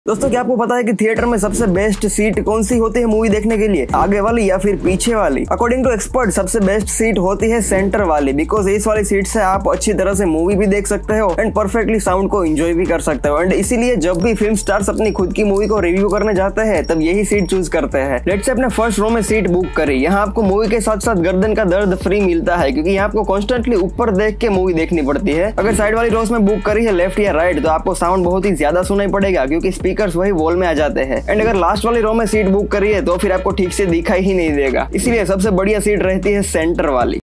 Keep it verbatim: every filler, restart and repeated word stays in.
दोस्तों क्या आपको पता है कि थिएटर में सबसे बेस्ट सीट कौन सी होती है मूवी देखने के लिए, आगे वाली या फिर पीछे वाली? अकॉर्डिंग टू एक्सपर्ट सबसे बेस्ट सीट होती है सेंटर वाली, बिकॉज इस वाली सीट से आप अच्छी तरह से मूवी भी देख सकते हो एंड परफेक्टली साउंड को एंजॉय भी कर सकते हो। एंड इसीलिए जब भी फिल्म स्टार्स अपनी खुद की मूवी को रिव्यू करने जाते हैं तब यही सीट चूज करते हैं। लेट्स से अपने फर्स्ट रो में सीट बुक करी, यहाँ आपको मूवी के साथ साथ गर्दन का दर्द फ्री मिलता है क्योंकि यहाँ आपको कॉन्स्टेंटली ऊपर देख के मूवी देखनी पड़ती है। अगर साइड वाली रोज में बुक करी है लेफ्ट या राइट तो आपको साउंड बहुत ही ज्यादा सुनाई पड़ेगा क्योंकि स्पीकर्स वही वॉल में जाते हैं। एंड अगर लास्ट वाली रो में सीट बुक करिए तो फिर आपको ठीक से दिखाई ही नहीं देगा, इसलिए सबसे बढ़िया सीट रहती है सेंटर वाली।